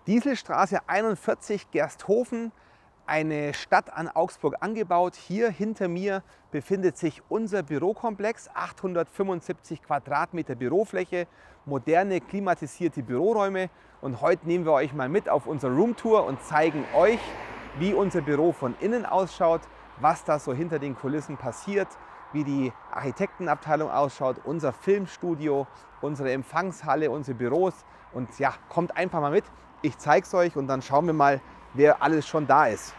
Dieselstraße 41 Gersthofen, eine Stadt an Augsburg angebaut. Hier hinter mir befindet sich unser Bürokomplex, 875 Quadratmeter Bürofläche, moderne klimatisierte Büroräume. Und heute nehmen wir euch mal mit auf unsere Roomtour und zeigen euch, wie unser Büro von innen ausschaut, was da so hinter den Kulissen passiert, wie die Architektenabteilung ausschaut, unser Filmstudio, unsere Empfangshalle, unsere Büros. Und ja, kommt einfach mal mit. Ich zeige es euch und dann schauen wir mal, wer alles schon da ist.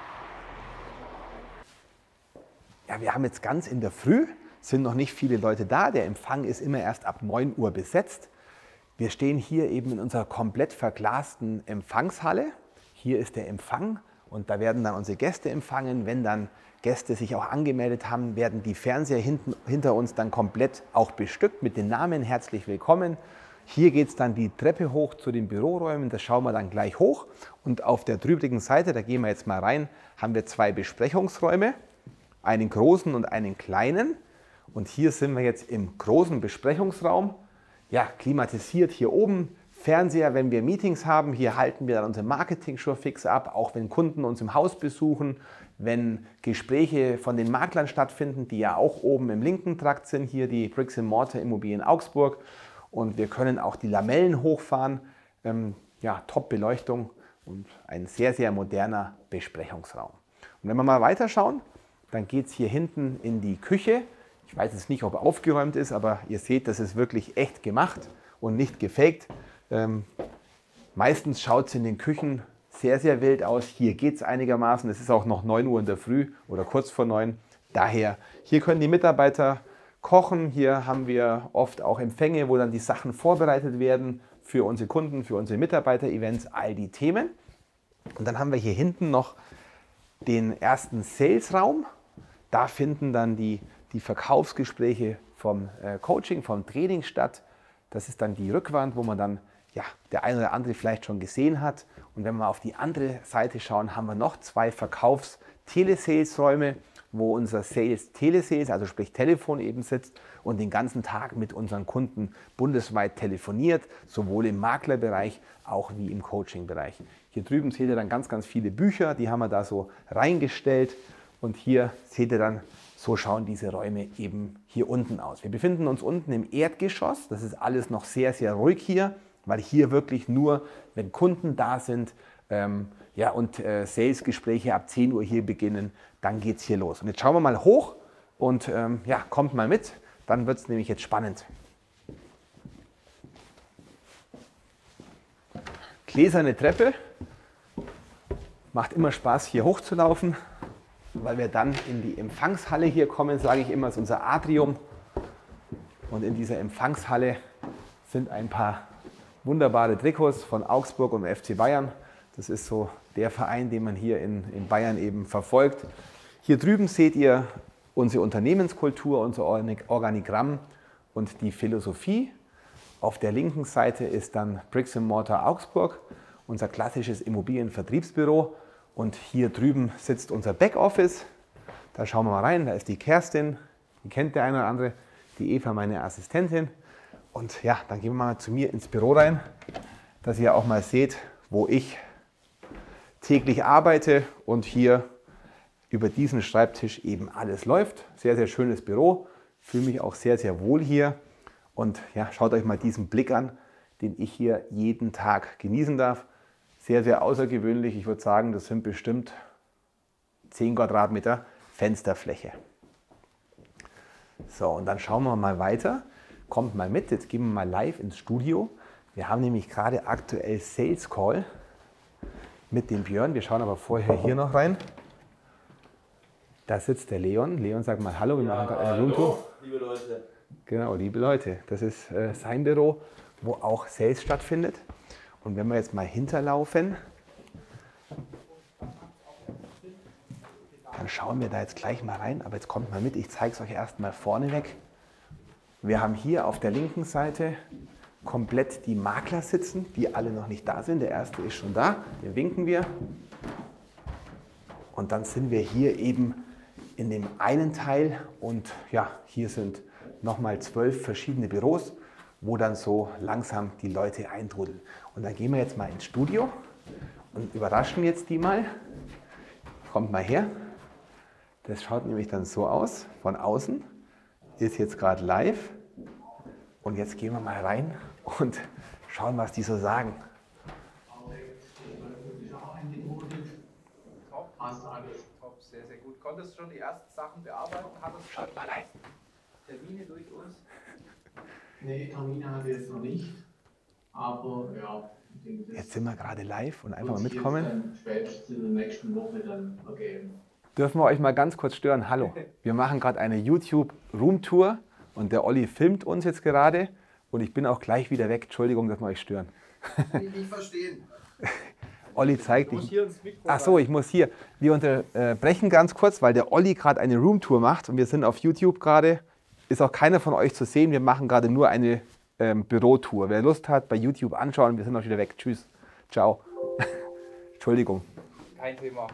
Ja, wir haben jetzt ganz in der Früh, sind noch nicht viele Leute da. Der Empfang ist immer erst ab 9 Uhr besetzt. Wir stehen hier eben in unserer komplett verglasten Empfangshalle. Hier ist der Empfang und da werden dann unsere Gäste empfangen. Wenn dann Gäste sich auch angemeldet haben, werden die Fernseher hinter uns dann komplett auch bestückt mit den Namen herzlich willkommen. Hier geht es dann die Treppe hoch zu den Büroräumen, das schauen wir dann gleich hoch. Und auf der drübrigen Seite, da gehen wir jetzt mal rein, haben wir 2 Besprechungsräume, einen großen und einen kleinen. Und hier sind wir jetzt im großen Besprechungsraum, ja, klimatisiert hier oben, Fernseher, wenn wir Meetings haben. Hier halten wir dann unsere Marketing-Show fix ab, auch wenn Kunden uns im Haus besuchen, wenn Gespräche von den Maklern stattfinden, die ja auch oben im linken Trakt sind, hier die Bricks & Mortar Immobilien Augsburg. Und wir können auch die Lamellen hochfahren. Ja, Top-Beleuchtung und ein sehr, sehr moderner Besprechungsraum. Und wenn wir mal weiterschauen, dann geht es hier hinten in die Küche. Ich weiß jetzt nicht, ob aufgeräumt ist, aber ihr seht, das ist wirklich echt gemacht und nicht gefaked. Meistens schaut es in den Küchen sehr, sehr wild aus. Hier geht es einigermaßen. Es ist auch noch 9 Uhr in der Früh oder kurz vor 9. Daher, hier können die Mitarbeiter kochen. Hier haben wir oft auch Empfänge, wo dann die Sachen vorbereitet werden für unsere Kunden, für unsere Mitarbeiter-Events, all die Themen. Und dann haben wir hier hinten noch den ersten Sales-Raum. Da finden dann die Verkaufsgespräche vom Coaching, vom Training statt. Das ist dann die Rückwand, wo man dann, ja, der eine oder andere vielleicht schon gesehen hat. Und wenn wir auf die andere Seite schauen, haben wir noch 2 Verkaufs-Telesales-Räume, wo unser Telesales, also sprich Telefon eben sitzt und den ganzen Tag mit unseren Kunden bundesweit telefoniert, sowohl im Maklerbereich auch wie im Coaching-Bereich. Hier drüben seht ihr dann ganz, ganz viele Bücher, die haben wir da so reingestellt und hier seht ihr dann, so schauen diese Räume eben hier unten aus. Wir befinden uns unten im Erdgeschoss, das ist alles noch sehr, sehr ruhig hier, weil hier wirklich nur, wenn Kunden da sind, ja, und Sales-Gespräche ab 10 Uhr hier beginnen, dann geht es hier los. Und jetzt schauen wir mal hoch und ja, kommt mal mit, dann wird es nämlich jetzt spannend. Gläserne Treppe, macht immer Spaß hier hochzulaufen, weil wir dann in die Empfangshalle hier kommen, sage ich immer, ist unser Atrium. Und in dieser Empfangshalle sind ein paar wunderbare Trikots von Augsburg und FC Bayern. Das ist so der Verein, den man hier in Bayern eben verfolgt. Hier drüben seht ihr unsere Unternehmenskultur, unser Organigramm und die Philosophie. Auf der linken Seite ist dann Bricks & Mortar Augsburg, unser klassisches Immobilienvertriebsbüro. Und hier drüben sitzt unser Backoffice. Da schauen wir mal rein, da ist die Kerstin, die kennt der eine oder andere, die Eva, meine Assistentin. Und ja, dann gehen wir mal zu mir ins Büro rein, dass ihr auch mal seht, wo ich täglich arbeite und hier über diesen Schreibtisch eben alles läuft. Sehr, sehr schönes Büro, fühle mich auch sehr, sehr wohl hier. Und ja, schaut euch mal diesen Blick an, den ich hier jeden Tag genießen darf. Sehr, sehr außergewöhnlich. Ich würde sagen, das sind bestimmt 10 Quadratmeter Fensterfläche. So, und dann schauen wir mal weiter. Kommt mal mit, jetzt gehen wir mal live ins Studio. Wir haben nämlich gerade aktuell Sales Call mit dem Björn. Wir schauen aber vorher hier noch rein. Da sitzt der Leon. Leon, sag mal Hallo, wir machen gerade eine Roomtour. Liebe Leute. Genau, liebe Leute. Das ist sein Büro, wo auch Sales stattfindet. Und wenn wir jetzt mal hinterlaufen, dann schauen wir da jetzt gleich mal rein. Aber jetzt kommt mal mit, ich zeige es euch erst mal vorneweg. Wir haben hier auf der linken Seite komplett die Makler sitzen, die alle noch nicht da sind. Der erste ist schon da, den winken wir. Und dann sind wir hier eben in dem einen Teil und ja, hier sind nochmal 12 verschiedene Büros, wo dann so langsam die Leute eintrudeln. Und dann gehen wir jetzt mal ins Studio und überraschen jetzt die mal. Kommt mal her. Das schaut nämlich dann so aus, von außen. Ist jetzt gerade live. Und jetzt gehen wir mal rein und schauen, was die so sagen. Top, passt alles. Top, sehr, sehr gut. Konntest du schon die ersten Sachen bearbeiten? Schaut mal rein. Termine durch uns? Nee, Termine hatte ich jetzt noch nicht. Aber ja, ich denke, das Jetzt sind wir gerade live und einfach wird mal sich mitkommen. jetzt dann spätestens in der nächsten Woche dann ergeben. Dürfen wir euch mal ganz kurz stören? Hallo. Wir machen gerade eine YouTube-Room-Tour und der Olli filmt uns jetzt gerade und ich bin auch gleich wieder weg. Entschuldigung, dass wir euch stören. Kann ich nicht verstehen. Olli zeigt dich. hier ins Mikro. Ach so, ich muss hier. Wir unterbrechen ganz kurz, weil der Olli gerade eine Roomtour macht und wir sind auf YouTube gerade. Ist auch keiner von euch zu sehen. Wir machen gerade nur eine Bürotour. Wer Lust hat, bei YouTube anschauen. Wir sind auch wieder weg. Tschüss. Ciao. Entschuldigung. Kein Thema.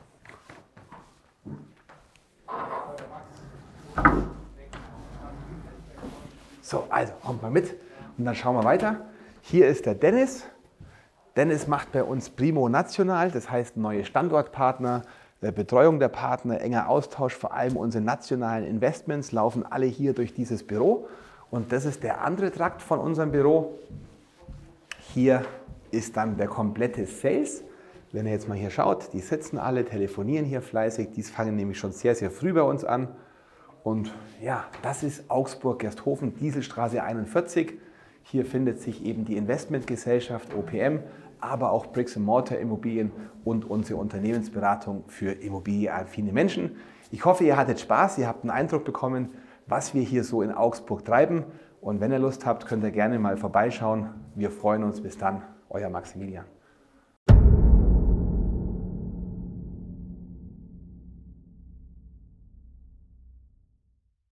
So, also kommt mal mit und dann schauen wir weiter. Hier ist der Dennis. Dennis macht bei uns Primo National, das heißt neue Standortpartner, Betreuung der Partner, enger Austausch, vor allem unsere nationalen Investments laufen alle hier durch dieses Büro. Und das ist der andere Trakt von unserem Büro. Hier ist dann der komplette Sales. Wenn ihr jetzt mal hier schaut, die sitzen alle, telefonieren hier fleißig, die fangen nämlich schon sehr, sehr früh bei uns an. Und ja, das ist Augsburg-Gersthofen, Dieselstraße 41. Hier findet sich eben die Investmentgesellschaft OPM, aber auch Bricks-and-Mortar Immobilien und unsere Unternehmensberatung für immobilienaffine Menschen. Ich hoffe, ihr hattet Spaß, ihr habt einen Eindruck bekommen, was wir hier so in Augsburg treiben. Und wenn ihr Lust habt, könnt ihr gerne mal vorbeischauen. Wir freuen uns. Bis dann, euer Maximilian.